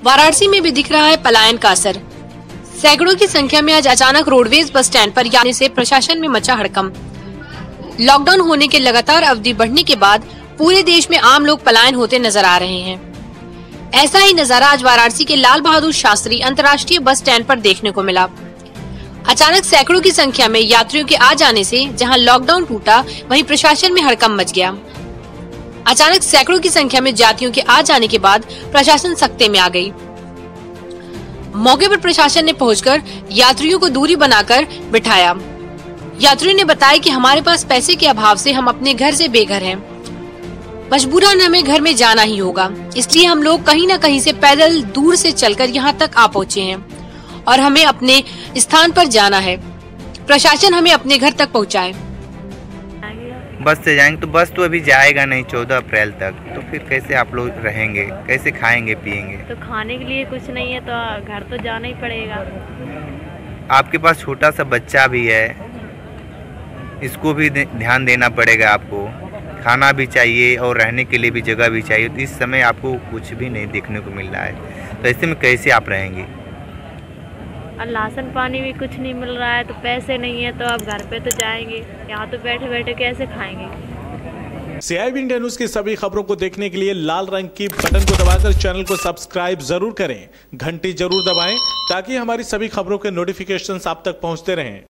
वाराणसी में भी दिख रहा है पलायन का असर। सैकड़ों की संख्या में आज अचानक रोडवेज बस स्टैंड पर आने से प्रशासन में मचा हड़कंप। लॉकडाउन होने के लगातार अवधि बढ़ने के बाद पूरे देश में आम लोग पलायन होते नजर आ रहे हैं। ऐसा ही नजारा आज वाराणसी के लाल बहादुर शास्त्री अंतर्राष्ट्रीय बस स्टैंड पर देखने को मिला। अचानक सैकड़ों की संख्या में यात्रियों के आ जाने से जहां लॉकडाउन टूटा, वहीं प्रशासन में हड़कंप मच गया। अचानक सैकड़ों की संख्या में यात्रियों के आ जाने के बाद प्रशासन सख्ते में आ गई। मौके पर प्रशासन ने पहुंचकर यात्रियों को दूरी बनाकर बिठाया। यात्रियों ने बताया कि हमारे पास पैसे के अभाव से हम अपने घर से बेघर हैं। मजबूरन हमें घर में जाना ही होगा, इसलिए हम लोग कहीं न कहीं से पैदल दूर से चलकर यहाँ तक आ पहुँचे हैं और हमें अपने स्थान पर जाना है। प्रशासन हमें अपने घर तक पहुँचाए। बस से जाएंगे तो बस तो अभी जाएगा नहीं 14 अप्रैल तक, तो फिर कैसे आप लोग रहेंगे, कैसे खाएंगे पिएंगे? तो खाने के लिए कुछ नहीं है तो घर तो जाना ही पड़ेगा। आपके पास छोटा सा बच्चा भी है, इसको भी ध्यान देना पड़ेगा आपको। खाना भी चाहिए और रहने के लिए भी जगह भी चाहिए। तो इस समय आपको कुछ भी नहीं देखने को मिल रहा है, तो ऐसे में कैसे आप रहेंगे? और राशन पानी भी कुछ नहीं मिल रहा है, तो पैसे नहीं है तो अब घर पे तो जाएंगे, यहाँ तो बैठे बैठे कैसे खाएंगे। CIB इंडिया न्यूज की सभी खबरों को देखने के लिए लाल रंग की बटन को दबाकर चैनल को सब्सक्राइब जरूर करें, घंटी जरूर दबाएं ताकि हमारी सभी खबरों के नोटिफिकेशंस आप तक पहुंचते रहें।